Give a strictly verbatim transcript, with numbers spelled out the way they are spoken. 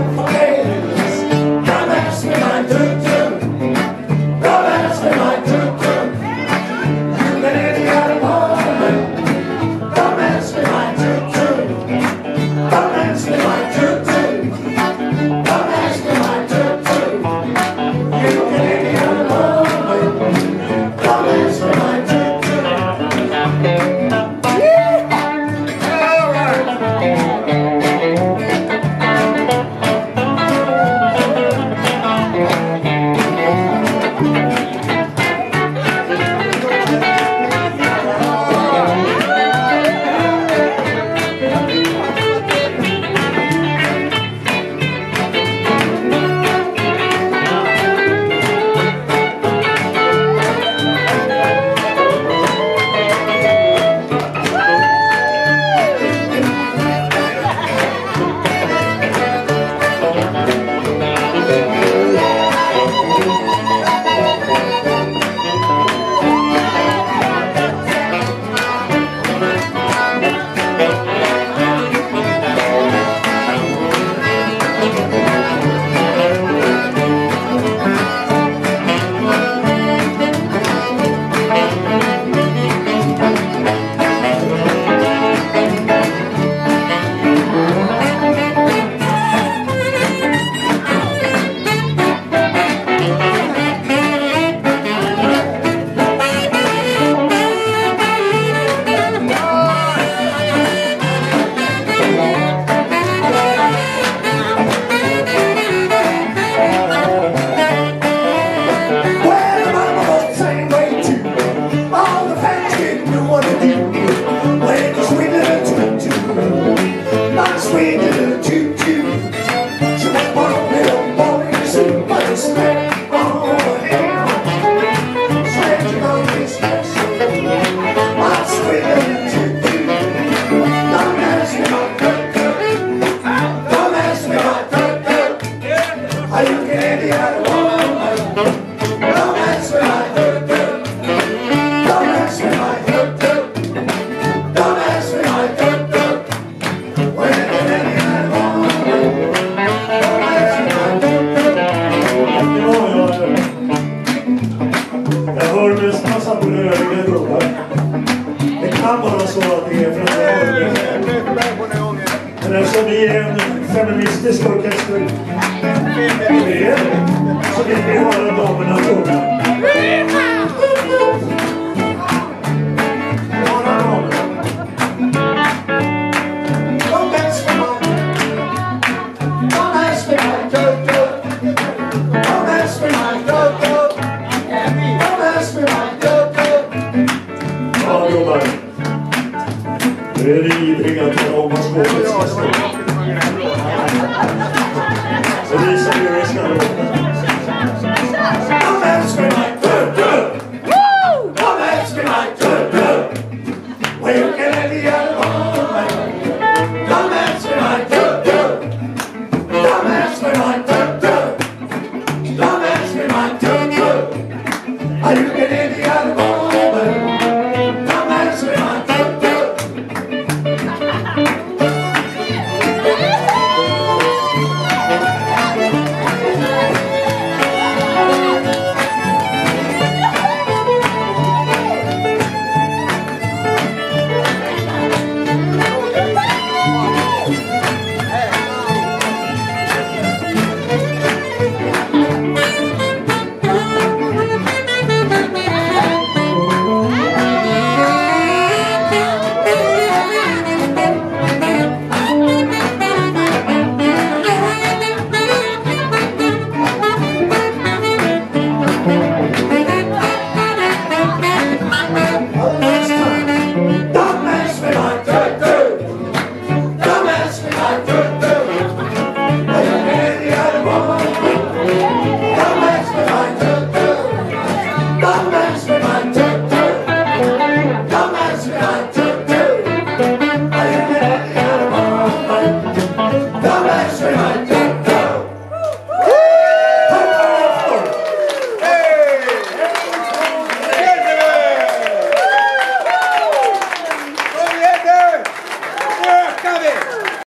Men eftersom vi är en feministisk orkester så vill vi höra damerna sjunga. Det är det ivriga att tala om vad skålet ska stå. Så visar vi hur det ska låta. Kom älskar mig, du-du! Kom älskar mig, du-du! Vilken är det jag har mig? Kom älskar mig, du-du! Kom älskar mig, du-du! Kom älskar mig, du-du! Vilken är det jag har mig? Kom älskar mig, du-du! Come